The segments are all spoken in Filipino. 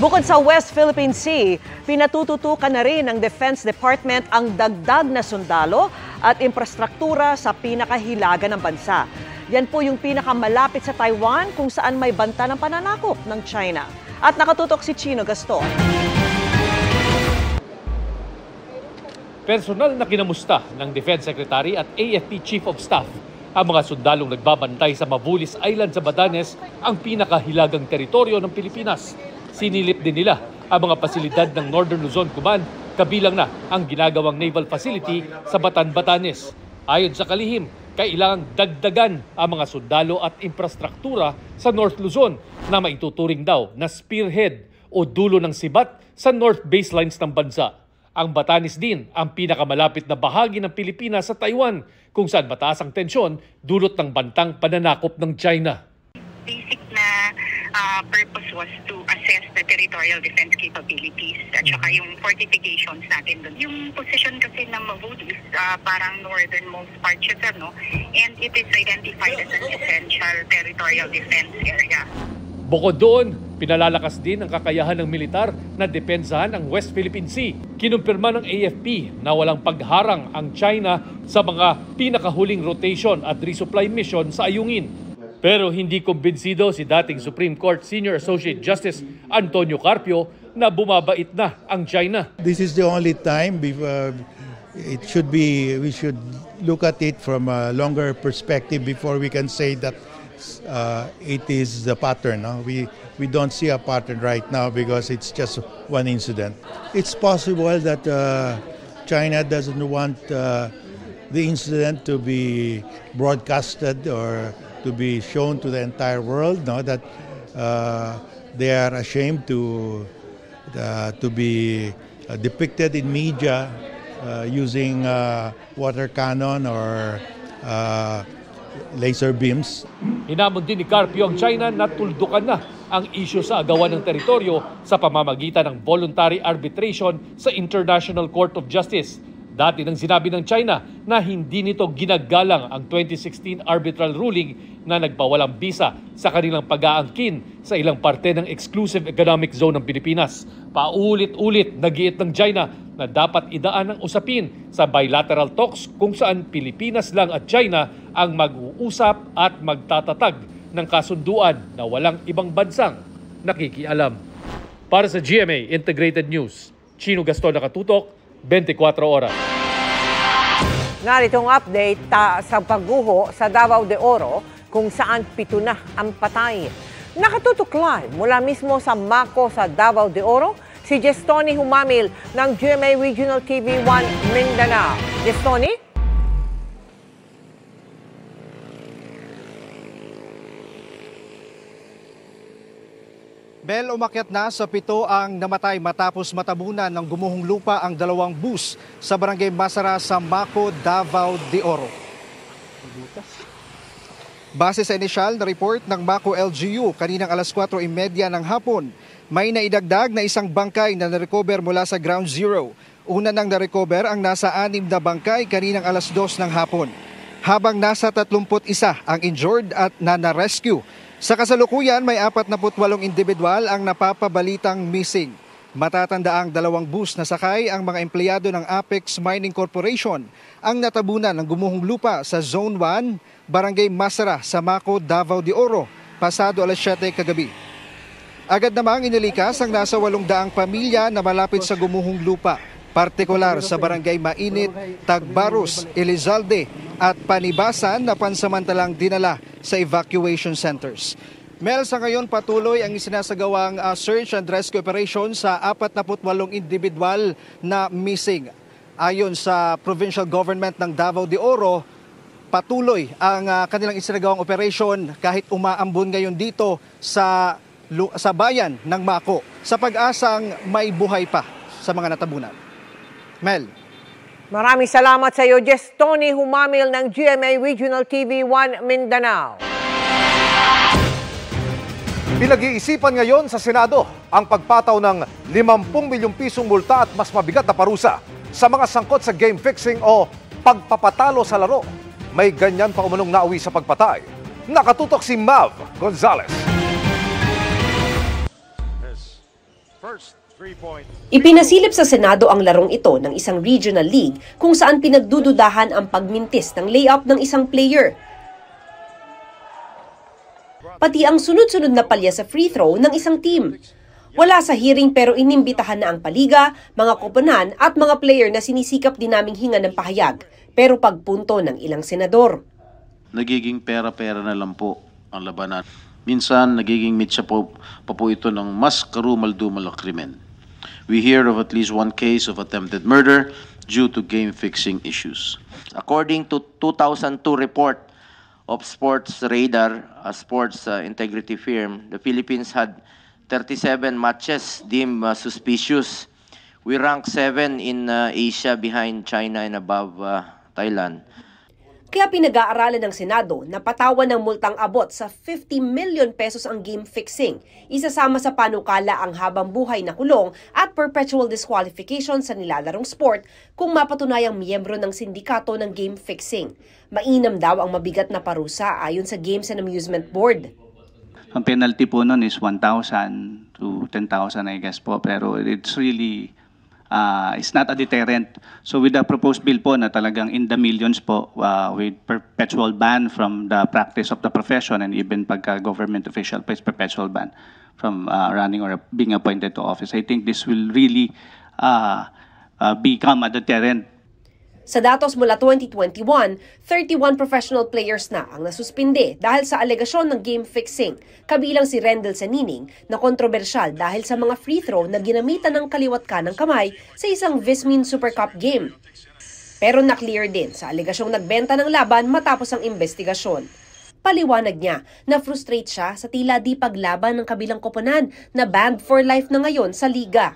Bukod sa West Philippine Sea, pinatututukan na rin ng Defense Department ang dagdag na sundalo at infrastruktura sa pinakahilaga ng bansa. Yan po yung pinakamalapit sa Taiwan kung saan may banta ng pananakop ng China. At nakatutok si Chino Gaston. Personal na kinamusta ng Defense Secretary at AFP Chief of Staff ang mga sundalong nagbabantay sa Mabulis Island sa Batanes, ang pinakahilagang teritoryo ng Pilipinas. Sinilip din nila ang mga pasilidad ng Northern Luzon, Cuban, kabilang na ang ginagawang naval facility sa Batan, Batanes. Ayon sa kalihim, kailangang dagdagan ang mga sundalo at infrastruktura sa North Luzon na maituturing daw na spearhead o dulo ng sibat sa North Baselines ng bansa. Ang Batanes din ang pinakamalapit na bahagi ng Pilipinas sa Taiwan, kung saan mataas ang tensyon dulot ng bantang pananakop ng China. Basic na purpose was to assess the territorial defense capabilities at saka yung fortifications natin doon. Yung position kasi ng Mabulis, parang northernmost part siya, no? And it is identified as an essential territorial defense area. Bukod doon, pinalalakas din ang kakayahan ng militar na depensahan ang West Philippine Sea. Kinumpirma ng AFP na walang pagharang ang China sa mga pinakahuling rotation at resupply mission sa Ayungin. Pero hindi kumbinsido si dating Supreme Court Senior Associate Justice Antonio Carpio na bumabait na ang China. This is the only time we should look at it from a longer perspective before we can say that it is the pattern. No? We don't see a pattern right now because it's just one incident. It's possible that China doesn't want the incident to be broadcasted or to be shown to the entire world. No? That they are ashamed to be depicted in media using water cannon or laser beams. Hinamon din ni Carpio ang China na tuldukan na ang isyu sa agawan ng teritoryo sa pamamagitan ng voluntary arbitration sa International Court of Justice. Dati nang sinabi ng China na hindi nito ginagalang ang 2016 arbitral ruling na nagpawalang bisa sa kanilang pag-aangkin sa ilang parte ng exclusive economic zone ng Pilipinas. Paulit-ulit nagiit ng China na dapat idaan ang usapin sa bilateral talks kung saan Pilipinas lang at China ang mag-uusap at magtatatag ng kasunduan na walang ibang bansang nakikialam. Para sa GMA Integrated News, Chino Gaston, nakatutok, 24 oras. Narito ang update sa pagguho sa Davao de Oro kung saan 7 na ang patay. Nakatutok live mula mismo sa Mako sa Davao de Oro, si Jestoni Humamil ng GMA Regional TV 1 Mindanao. Jestoni? Mel, umakyat na sa 7 ang namatay matapos matabunan ng gumuhong lupa ang 2 bus sa Barangay Masara sa Mako, Davao de Oro. Base sa inisyal na report ng Mako LGU kaninang alas 4:30 ng hapon, may naidagdag na isang bangkay na narecover mula sa Ground Zero. Una nang narecover ang nasa 6 na bangkay kaninang alas 2 ng hapon, habang nasa 31 ang injured at na-rescue. Sa kasalukuyan, may 48 individual ang napapabalitang missing. Matatandaang 2 bus na sakay ang mga empleyado ng Apex Mining Corporation ang natabunan ng gumuhong lupa sa Zone 1, Barangay Masara sa Mako, Davao de Oro, pasado alas 7 kagabi. Agad namang inilikas ang nasa 800 pamilya na malapit sa gumuhong lupa, partikular sa Barangay Mainit, Tagbaros, Elizalde at Panibasan na pansamantalang dinala sa evacuation centers. Mel, sa ngayon patuloy ang isinasagawang search and rescue operation sa 48 individual na missing. Ayon sa provincial government ng Davao de Oro, patuloy ang kanilang isinagawang operation kahit umaambon ngayon dito sa bayan ng Mako sa pag-asang may buhay pa sa mga natabunan. Mel. Maraming salamat sa iyo, Jestoni Humamil ng GMA Regional TV 1 Mindanao. Pinag-iisipan ngayon sa Senado ang pagpataw ng 50 milyong pisong multa at mas mabigat na parusa sa mga sangkot sa game fixing o pagpapatalo sa laro. May ganyan pa umanong nauwi sa pagpatay. Nakatutok si Mav Gonzalez. Ipinasilip sa Senado ang larong ito ng isang regional league kung saan pinagdududahan ang pagmintis ng layup ng isang player. Pati ang sunod-sunod na palya sa free throw ng isang team. Wala sa hearing pero inimbitahan na ang paliga, mga koponan at mga player na sinisikap din naming hinga ng pahayag. Pero pagpunto ng ilang senador. Nagiging pera-pera na lang po ang labanan. Minsan nagiging mitsa pa po ito ng mas karumal-dumal na krimen. We hear of at least one case of attempted murder due to game-fixing issues. According to 2002 report of Sports Radar, a sports integrity firm, the Philippines had 37 matches deemed suspicious. We rank 7 in Asia behind China and above Thailand. Kaya pinag-aaralan ng Senado na patawan ng multang abot sa 50 million pesos ang game fixing. Isasama sa panukala ang habang buhay na kulong at perpetual disqualification sa nilalarong sport kung mapatunayang miyembro ng sindikato ng game fixing. Mainam daw ang mabigat na parusa ayon sa Games and Amusement Board. Ang penalty po nun is 1,000 to 10,000 I guess po, pero it's really it's not a deterrent. So with the proposed bill po na talagang in the millions po, with perpetual ban from the practice of the profession, and even pagka government official pa is perpetual ban from running or being appointed to office, I think this will really become a deterrent. Sa datos mula 2021, 31 professional players na ang nasuspinde dahil sa alegasyon ng game fixing, kabilang si Rendel Sanining na kontrobersyal dahil sa mga free throw na ginamitan ng kaliwat kanang kamay sa isang Vismin Super Cup game. Pero na-clear din sa alegasyong nagbenta ng laban matapos ang investigasyon. Paliwanag niya na frustrate siya sa tila di paglaban ng kabilang koponan na banned for life na ngayon sa liga.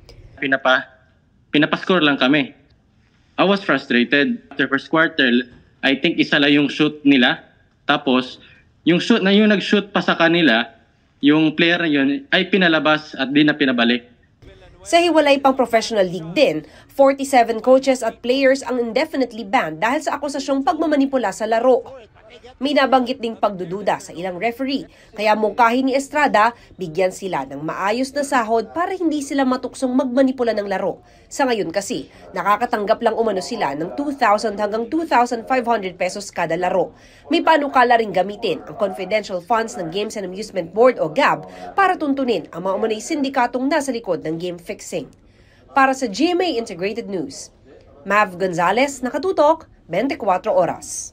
Pinapascore lang kami. I was frustrated. After first quarter, I think isa lang yung shoot nila. Tapos, yung nag-shoot pa sa kanila, yung player na yun ay pinalabas at di na pinabalik. Sa hiwalay pang professional league din, 47 coaches at players ang indefinitely banned dahil sa akusasyong pagmamanipula sa laro. May nabanggit ding pagdududa sa ilang referee, kaya mungkahi ni Estrada, bigyan sila ng maayos na sahod para hindi sila matuksong magmanipula ng laro. Sa ngayon kasi, nakakatanggap lang umano sila ng 2,000 hanggang 2,500 pesos kada laro. May panukala ring gamitin ang confidential funds ng Games and Amusement Board o GAB para tuntunin ang mga umunay sindikatong nasa likod ng game fixing. Para sa GMA Integrated News, Mav Gonzalez, nakatutok, 24 oras.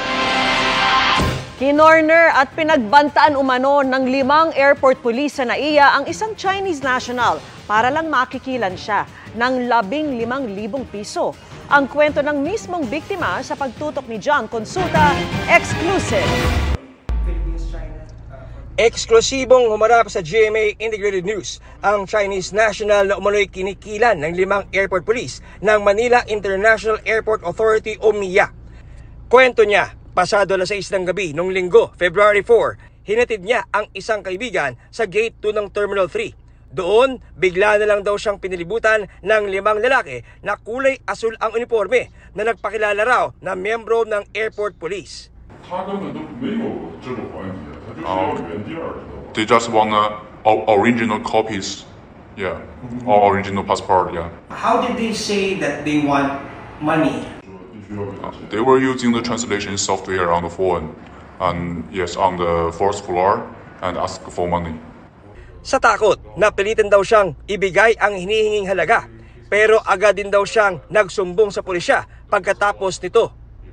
Kinorner at pinagbantaan umano ng 5 airport police sa NAIA ang isang Chinese national para lang makikilan siya ng 15,000 piso. Ang kwento ng mismong biktima sa pagtutok ni John Consulta, exclusive. Eksklusibong humarap sa GMA Integrated News ang Chinese national na umano'y kinikilan ng 5 airport police ng Manila International Airport Authority o MIA. Kwento niya, pasado alas 6 ng gabi noong Linggo, February 4, hinatid niya ang isang kaibigan sa Gate 2 ng Terminal 3. Doon, bigla na lang daw siyang pinilibutan ng 5 lalaki na kulay asul ang uniforme na nagpakilala raw na miyembro ng airport police. They just want original copies. Yeah, or original passport. Yeah. How did they say that they want money? They were using the translation software on the phone, and yes, on the 4th floor, and ask for money. Sa takot, napilitan daw siyang ibigay ang hinihinging halaga, pero agad din daw siyang nagsumbong sa pulisya pagkatapos nito.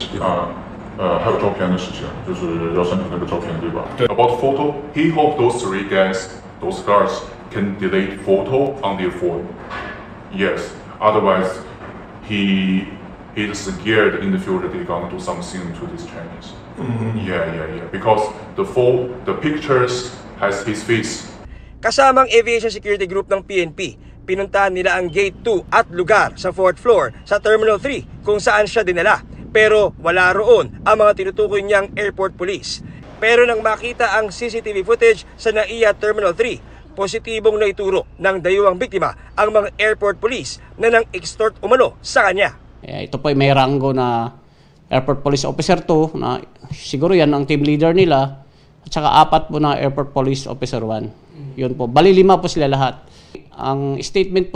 About photo, he hoped those guards can delete photo on their phone. Yes, otherwise he is scared in the future they're gonna do something to these Chinese. Yeah. Because the pictures has his face. Kasamang aviation security group ng PNP, pinuntahan nila ang Gate 2 at lugar sa 4th floor sa Terminal 3 kung saan siya dinala. Pero wala roon ang mga tinutukoy niyang airport police. Pero nang makita ang CCTV footage sa NAIA Terminal 3, positibong naituro ng dayuhang biktima ang mga airport police na nang extort umano sa kanya. Ito po ay may ranggo na airport police officer 2 na siguro yan ang team leader nila at saka 4 po na airport police officer 1. Yun po, bali 5 po sila lahat. Ang statement po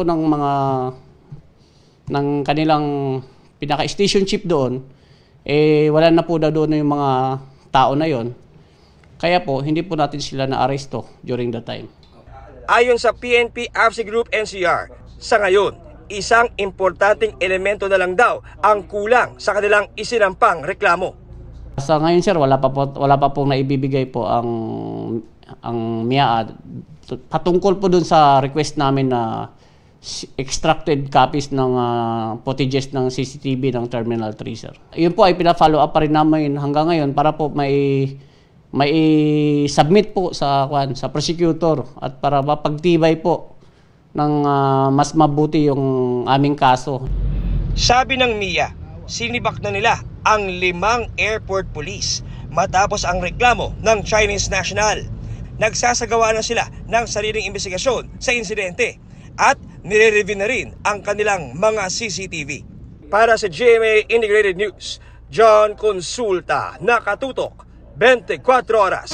ng kanilang pinaka-station chief doon, wala na po doon yung mga tao na yon. Kaya po, hindi po natin sila na-aresto during the time. Ayon sa PNP AFC Group NCR, sa ngayon, isang importanteng elemento na lang daw ang kulang sa kanilang isinampang reklamo. Sa ngayon sir, wala pa pong naibibigay po ang MIAA patungkol po dun sa request namin na extracted copies ng footages ng CCTV ng Terminal 3 sir. Yun po ay pina-follow up pa rin namin hanggang ngayon para po may submit po sa prosecutor at para mapagtibay po ng mas mabuti yung aming kaso. Sabi ng MIA, sinibak na nila ang 5 airport police matapos ang reklamo ng Chinese national. Nagsasagawa na sila ng sariling investigasyon sa insidente at nire-review na rin ang kanilang mga CCTV. Para sa GMA Integrated News, John Consulta, nakatutok 24 oras.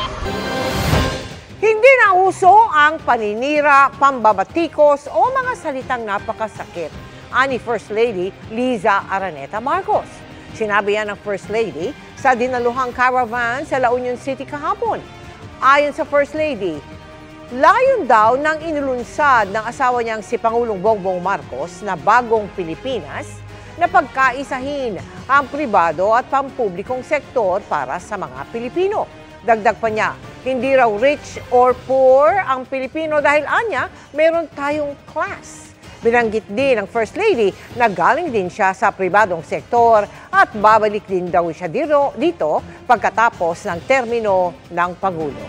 Hindi na uso ang paninira, pambabatikos o mga salitang napakasakit, ani First Lady Liza Araneta Marcos. Sinabi yan ng First Lady sa dinaluhang caravan sa La Union City kahapon. Ayon sa First Lady, layon daw ng inulunsad ng asawa niyang si Pangulong Bongbong Marcos na bagong Pilipinas na pagkaisahin ang pribado at pampublikong sektor para sa mga Pilipino. Dagdag pa niya, hindi raw rich or poor ang Pilipino dahil anya, meron tayong class. Binanggit din ng First Lady na galing din siya sa pribadong sektor at babalik din daw siya dito pagkatapos ng termino ng Pangulo.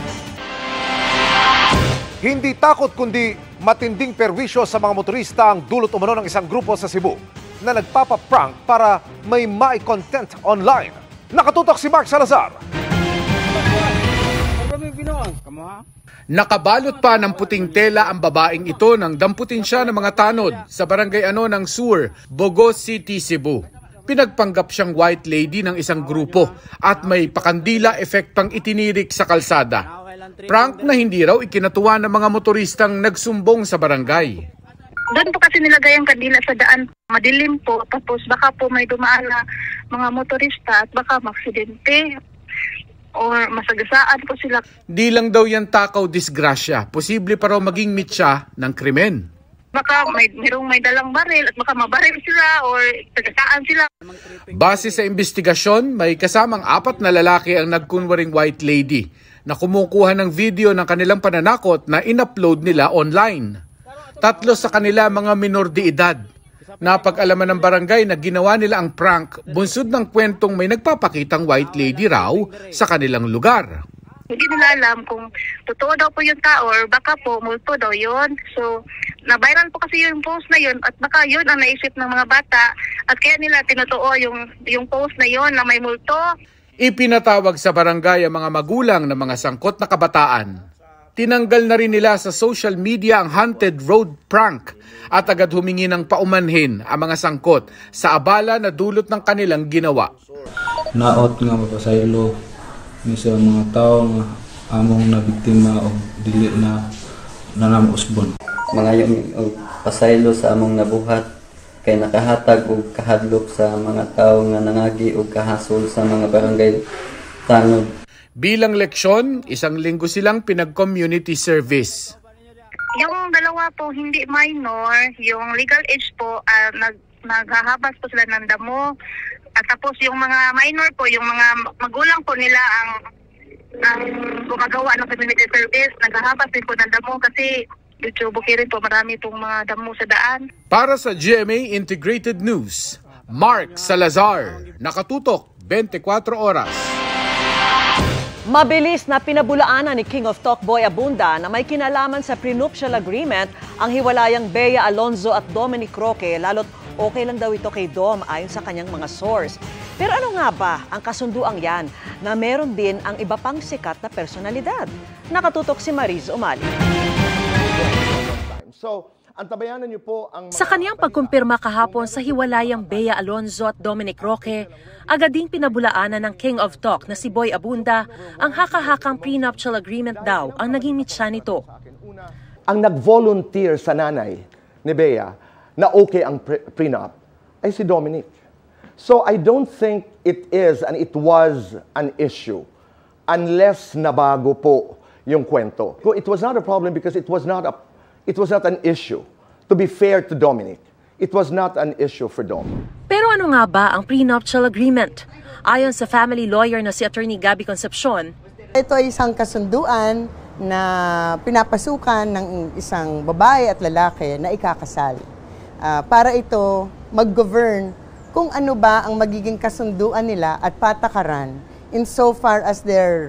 Hindi takot kundi matinding perwisyo sa mga motorista ang dulot umano ng isang grupo sa Cebu na nagpapa-prank para may mai-content online. Nakatutok si Mark Salazar. Nakabalot pa ng puting tela ang babaeng ito nang damputin siya ng mga tanod sa barangay ng Sur, Bogo City, Cebu. Pinagpanggap siyang white lady ng isang grupo at may pakandila epektang itinirik sa kalsada. Prank na hindi raw ikinatuwa ng mga motoristang nagsumbong sa barangay. Doon po kasi nilagay ang kandila sa daan. Madilim po, tapos baka po may dumaan na mga motorista at baka maksidente or masagasaan po sila. Di lang daw yan takaw disgrasya, posible pa raw maging mitya ng krimen. Baka mayroong may dalang baril at baka mabaril sila or sagasaan sila. Base sa investigasyon, may kasamang 4 na lalaki ang nagkunwaring white lady na kumukuha ng video ng kanilang pananakot na in-upload nila online. 3 sa kanila mga minor de edad. Napag-alaman ng barangay na ginawa nila ang prank bunsod ng kwentong may nagpapakitang white lady raw sa kanilang lugar. Hindi nila alam kung totoo daw po yung tao or baka po multo daw yun. So, na-viral po kasi yung post na yun at baka yun ang naisip ng mga bata at kaya nila tinotoo yung post na yun na may multo. Ipinatawag sa barangay ang mga magulang ng mga sangkot na kabataan. Tinanggal na rin nila sa social media ang haunted road prank at agad humingi ng paumanhin ang mga sangkot sa abala na dulot ng kanilang ginawa. Naot nga mapasaylo ni sa mga tao nga among na biktima o dili na nanamusbon. Mga yung pasaylo sa among nabuhat kay nakahatag og kahadlok sa mga tao nga nangagi og kahasol sa mga barangay tanod. Bilang leksyon, 1 linggo silang pinag-community service. Yung dalawa po hindi minor, yung legal age po, naghahabas po sila ng damo. At tapos yung mga minor po, yung mga magulang po nila ang gumagawa ng community service, naghahabas din po ng damo kasi YouTube rin po marami pong mga damo sa daan. Para sa GMA Integrated News, Mark Salazar, nakatutok 24 oras. Mabilis na pinabulaanan ni King of Talk Boy Abunda na may kinalaman sa prenuptial agreement ang hiwalayang Bea Alonzo at Dominic Roque, lalo't okay lang daw ito kay Dom ayon sa kanyang mga source. Pero ano nga ba ang kasunduang yan na meron din ang iba pang sikat na personalidad? Nakatutok si Mariz Umali. Antabayanan niyo po ang sa kaniyang pagkumpirma kahapon sa hiwalayang Bea Alonzo at Dominic Roque, agad ding pinabulaanan ng King of Talk na si Boy Abunda ang haka-hakang prenuptial agreement daw ang naging mitya nito. ang nag-volunteer sa nanay ni Bea na okay ang prenup ay si Dominic. So I don't think it is and it was an issue unless nabago po yung kwento. It was not a problem because it was not an issue. To be fair to Dominic, it was not an issue for Dom. Pero ano nga ba ang prenuptial agreement? Ayon sa family lawyer na si Attorney Gabby Concepcion, ito ay isang kasunduan na pinapasukan ng isang babae at lalaki na ikakasal. Para ito mag-govern kung ano ba ang magiging kasunduan nila at patakaran insofar as their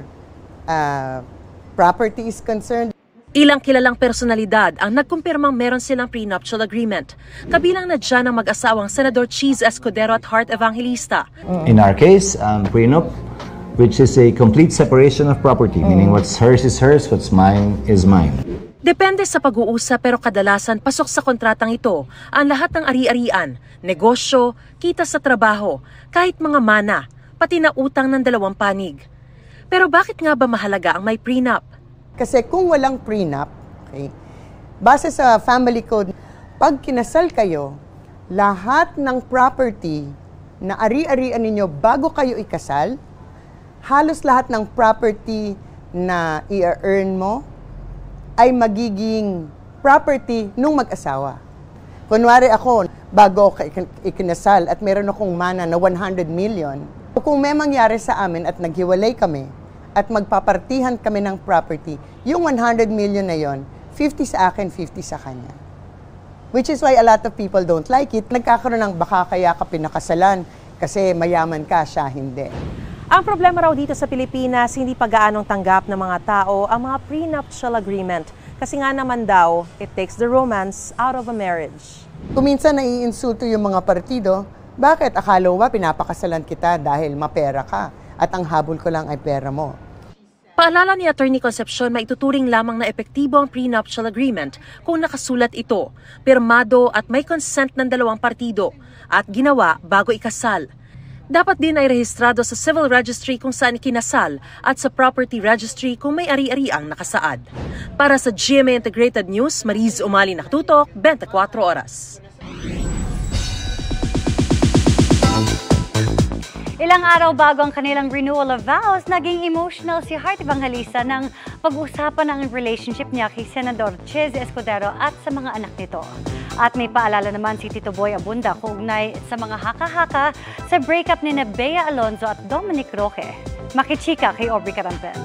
property is concerned. Ilang kilalang personalidad ang nagkumpirmang meron silang prenuptial agreement. Kabilang na dyan ang mag-asawang Senador Cheese Escudero at Heart Evangelista. In our case, prenup, which is a complete separation of property, meaning what's hers is hers, what's mine is mine. Depende sa pag-uusap pero kadalasan pasok sa kontratang ito ang lahat ng ari-arian, negosyo, kita sa trabaho, kahit mga mana, pati na utang ng dalawang panig. Pero bakit nga ba mahalaga ang may prenup? Kasi kung walang prenup, okay, base sa family code, pag kinasal kayo, lahat ng property na ari-arian ninyo bago kayo ikasal, halos lahat ng property na i-earn mo ay magiging property nung mag-asawa. Kunwari ako, bago ako ikinasal at meron akong mana na 100 million, kung may mangyari sa amin at naghiwalay kami, at magpapartihan kami ng property, yung 100 million na yon, 50 sa akin, 50 sa kanya. Which is why a lot of people don't like it. Nagkakaroon ng baka kaya ka pinakasalan kasi mayaman ka, siya hindi. Ang problema raw dito sa Pilipinas, hindi pa gaanong tanggap ng mga tao ang mga prenuptial agreement. Kasi nga naman daw, it takes the romance out of a marriage. Kung minsan naiinsulto yung mga partido, bakit? Akala mo ba pinapakasalan kita dahil mapera ka at ang habol ko lang ay pera mo? Paalala ni Attorney Concepcion, maituturing lamang na epektibo ang prenuptial agreement kung nakasulat ito, pirmado at may consent ng dalawang partido at ginawa bago ikasal. Dapat din ay rehistrado sa Civil Registry kung saan ikinasal at sa Property Registry kung may ari-ariang nakasaad. Para sa GMA Integrated News, Mariz Umali nakatutok, 24 oras. Ilang araw bago ang kanilang renewal of vows, naging emotional si Heart Evangelista nang pag-usapan ang relationship niya kay Senador Cheese Escudero at sa mga anak nito. At may paalala naman si Tito Boy Abunda kaugnay sa mga haka-haka sa breakup ni Bea Alonzo at Dominic Roque. Makichika kay Aubrey Carampel.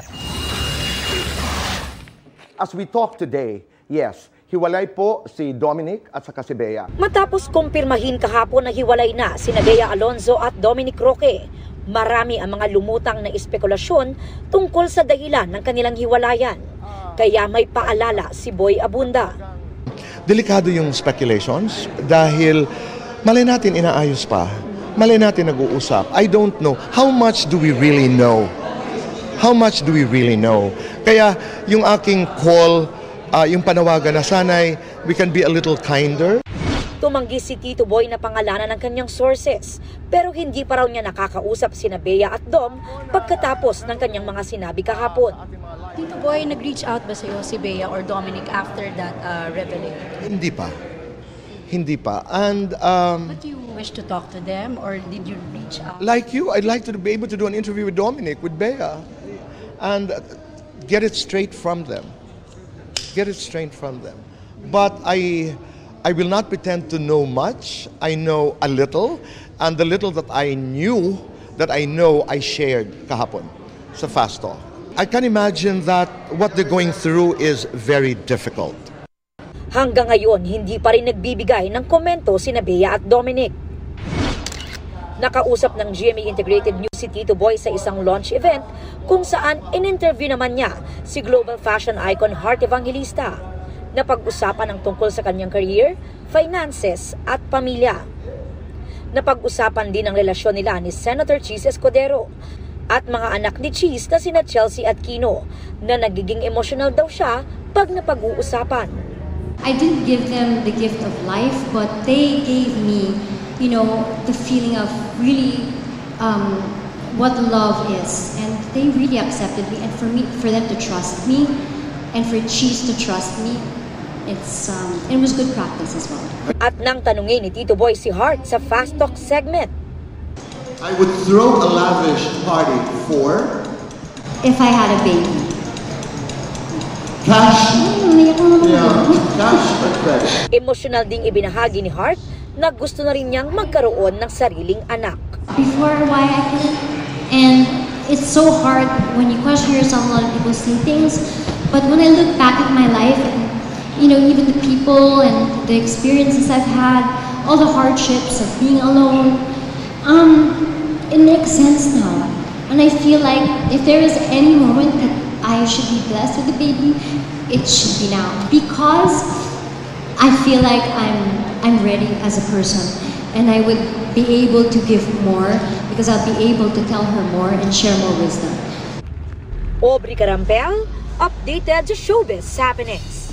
As we talk today, yes, hiwalay po si Dominic at saka si Bea. Matapos kumpirmahin kahapon na hiwalay na sina Bea Alonzo at Dominic Roque, marami ang mga lumutang na espekulasyon tungkol sa dahilan ng kanilang hiwalayan. Kaya may paalala si Boy Abunda. Delikado yung speculations dahil malay natin inaayos pa, malay natin nag-uusap. I don't know. How much do we really know? How much do we really know? Kaya yung aking call, yung panawagan na sanay, we can be a little kinder. Tumanggi si Tito Boy na pangalanan ng kanyang sources, pero hindi pa raw niya nakakausap sina Bea at Dom pagkatapos ng kanyang mga sinabi kahapon. Tito Boy, nag-reach out ba sa'yo si Bea or Dominic after that revelation? Hindi pa. Hindi pa. And but do you wish to talk to them or did you reach out? Like you, I'd like to be able to do an interview with Dominic, with Bea, and get it straight from them. Get it straight from them. But I will not pretend to know much. I know a little, and the little that I know, I shared kahapon sa Fast Talk. I can imagine that what they're going through is very difficult. Hanggang ngayon, hindi pa rin nagbibigay ng komento sina Bea at Dominic. Nakausap ng GMA Integrated News si Tito Boy sa isang launch event kung saan in-interview naman niya si global fashion icon Heart Evangelista. Napag-usapan ang tungkol sa kanyang career, finances at pamilya. Napag-usapan din ang relasyon nila ni Senator Cheese Escudero at mga anak ni Cheese na sina Chelsea at Kino na nagiging emotional daw siya pag napag-uusapan. I didn't give them the gift of life, but they gave me, the feeling of really what love is. And they really accepted me. And for them to trust me, and for Cheese to trust me, it was good practice as well. At nang tanungin ni Tito Boy si Hart sa Fast Talk segment, I would throw a lavish party for if I had a baby. Cash. Cash or credit. Emosyonal ding ibinahagi ni Hart na gusto na rin niyang magkaroon ng sariling anak. Before, why I couldn't, and it's so hard when you question yourself. A lot of people say things, but when I look back at my life, and even the people and the experiences I've had, all the hardships of being alone, it makes sense now. And I feel like if there is any moment that I should be blessed with a baby, it should be now, because I feel like I'm ready as a person, and I would be able to give more because I'll be able to tell her more and share more wisdom. Aubrey Carampel, updated sa showbiz happenings.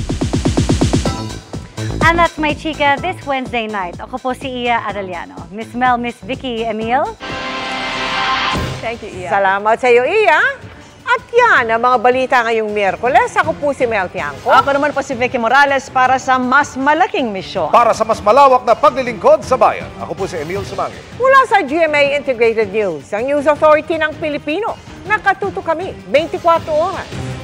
And that's my chika this Wednesday night. Ako po si Iya Arellano. Miss Mel, Miss Vicky Emil. Thank you, Iya. Salamat sa iyo, Iya. At yan ang mga balita ngayong Miyerkules. Ako po si Mel Tiangco. Ako naman po si Vicky Morales para sa mas malaking misyon. Para sa mas malawak na paglilingkod sa bayan. Ako po si Emil Sumangit. Mula sa GMA Integrated News, ang News Authority ng Pilipino. Nakatuto kami 24 oras.